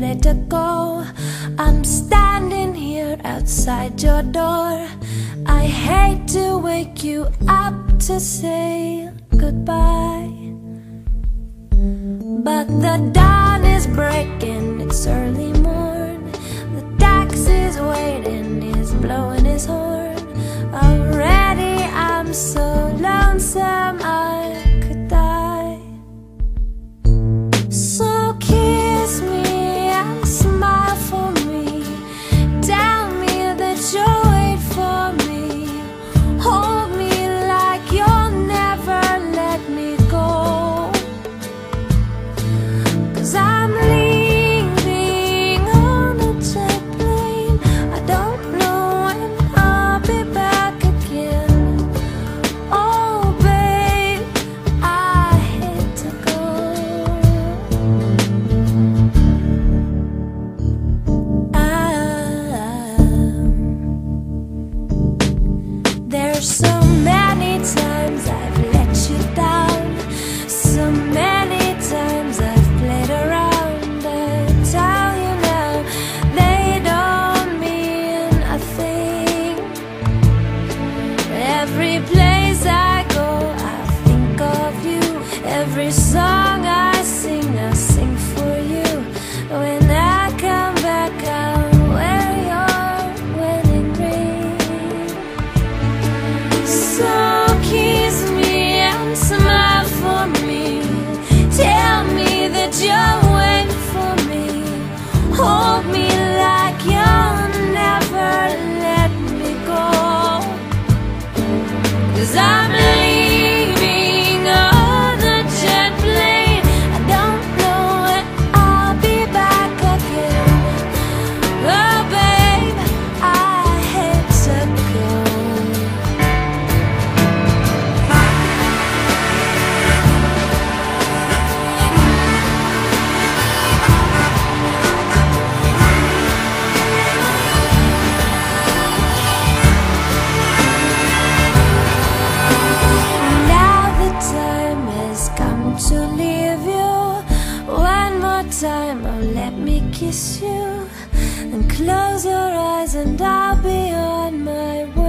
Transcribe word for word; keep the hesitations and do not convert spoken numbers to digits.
ready to go. I'm standing here outside your door. I hate to wake you up to say goodbye, but the dawn is breaking, it's early morn. The taxi's waiting, he's blowing his horn. Already I'm so lonesome I could die. So kiss me and smile for me. Tell me that you'll wait for me. Hold me like you'll never let me go. 'Cause I'm leaving on a jet plane. I don't know when I'll be back again. Oh babe, I hate to go. There's so many times I've let you down, so many times I've played around. I tell you now, they don't mean a thing. Every place I go, I think of you. Every song I sing, I sing for you. When I come back, I'll wear your wedding ring. So kiss me and smile for me. Tell me that you'll wait for me. Hold me like you'll never let me go. 'Cause I'm leaving on the jet plane. I don't know when I'll be back again. Oh babe, I hate to go. Now the time has come to leave you. One more time, oh let me kiss you. And close your eyes and I'll be on my way.